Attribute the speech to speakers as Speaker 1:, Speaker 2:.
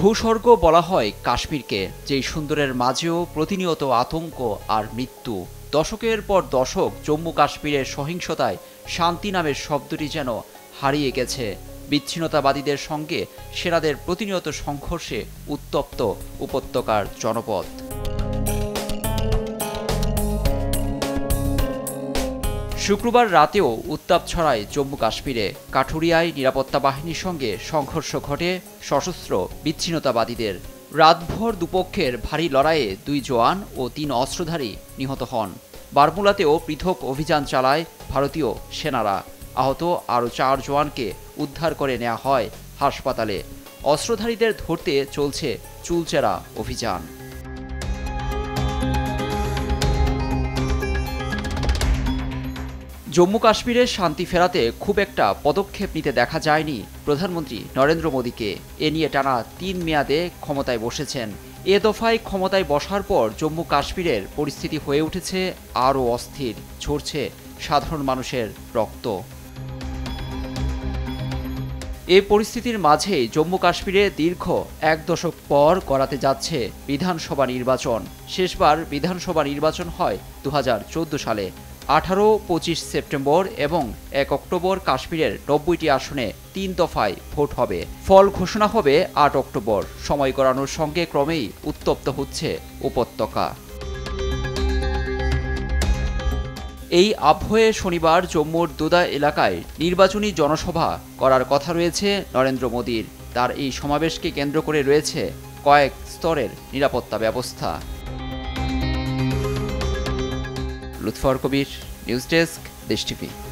Speaker 1: ভূস্বর্গ বলা হয় কাশ্মীরকে, যেই সুন্দরের মাঝেও প্রতিনিয়ত আতঙ্ক আর মৃত্যু। দশকের পর দশক জম্মু কাশ্মীরের সহিংসতায় শান্তি নামের শব্দটি যেন হারিয়ে গেছে। বিচ্ছিন্নতাবাদীদের সঙ্গে সেনাদের প্রতিনিয়ত সংঘর্ষে উত্তপ্ত উপত্যকার জনপদ। শুক্রবার রাতেও উত্তাপ ছড়ায় জম্মু কাশ্মীরে। কাঠুরিয়ায় নিরাপত্তা বাহিনীর সঙ্গে সংঘর্ষ ঘটে সশস্ত্র বিচ্ছিন্নতাবাদীদের। রাতভর দুপক্ষের ভারী লড়াইয়ে 2 জওয়ান ও 3 অস্ত্রধারী নিহত হন। বারমুলাতেও পৃথক অভিযান চালায় ভারতীয় সেনারা। আহত আরও 4 জওয়ানকে উদ্ধার করে নেওয়া হয় হাসপাতালে। অস্ত্রধারীদের ধরতে চলছে চুলচেরা অভিযান। জম্মু কাশ্মীরে শান্তি ফেরাতে খুব একটা পদক্ষেপ নিতে দেখা যায়নি প্রধানমন্ত্রী নরেন্দ্র মোদীকে। এ নিয়ে টানা 3 মেয়াদে ক্ষমতায় বসেছেন। এ দফায় ক্ষমতায় বসার পর জম্মু কাশ্মীরের পরিস্থিতি হয়ে উঠেছে আরও অস্থির। ঝরছে সাধারণ মানুষের রক্ত। এই পরিস্থিতির মাঝেই জম্মু কাশ্মীরে দীর্ঘ 1 দশক পর করাতে যাচ্ছে বিধানসভা নির্বাচন। শেষবার বিধানসভা নির্বাচন হয় 2014 সালে। 18-25 সেপ্টেম্বর এবং 1 অক্টোবর কাশ্মীরের 90টি আসনে 3 দফায় ভোট হবে। ফল ঘোষণা হবে 8 অক্টোবর। সময় গড়ানোর সঙ্গে ক্রমেই উত্তপ্ত হচ্ছে উপত্যকা। এই আবহে শনিবার জম্মুর দোদা এলাকায় নির্বাচনী জনসভা করার কথা রয়েছে নরেন্দ্র মোদীর। তার এই সমাবেশকে কেন্দ্র করে রয়েছে কয়েক স্তরের নিরাপত্তা ব্যবস্থা। Lutfur Kabir, news desk, Desh TV.